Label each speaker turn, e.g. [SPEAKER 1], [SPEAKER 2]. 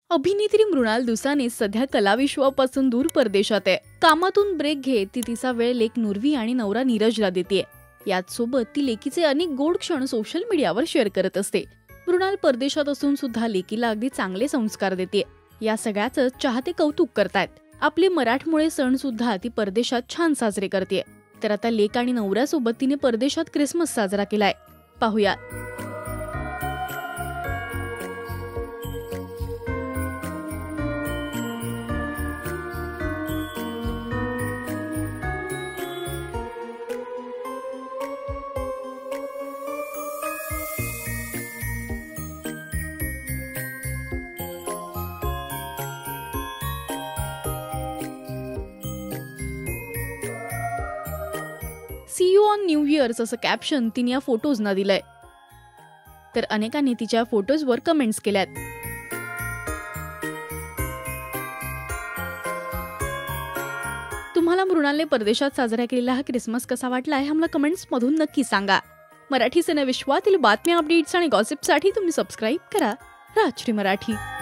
[SPEAKER 1] अभिनेत्री मृणाल दुसाने सध्या कलाविश्वापासून दूर परदेशात आहे. कामातून ब्रेक घेत ती तिचा वेळ लेक नुर्वी आणि नवरा नीरजला देते. याच सोबत ती लेकीचे अनेक गोड क्षण सोशल मीडियावर शेअर करत असते. मृणाल परदेशात असून सुद्धा लेकीला अगदी चांगले संस्कार देते. या सगळ्याचं चाहते कौतुक करतायत. आपले मराठमोळे सण सुद्धा ती परदेशात छान साजरे करते. तर आता लेक आणि नवऱ्यासोबत तिने परदेशात क्रिसमस साजरा केलाय. पाहूया. See you on new year's असं कॅप्शन तिने या फोटोजना दिलंय. तर अनेकांनी तिच्या फोटोजवर कमेंट्स केल्यात. तुम्हाला मृणालने परदेशात साजरा केलेला हा क्रिसमस कसा वाटलाय हे आम्हाला कमेंट्स मधून नक्की सांगा. मराठी सिनेविश्वातील बातम्या, अपडेट्स आणि गॉसिपसाठी तुम्ही सबस्क्राईब करा राजश्री मराठी.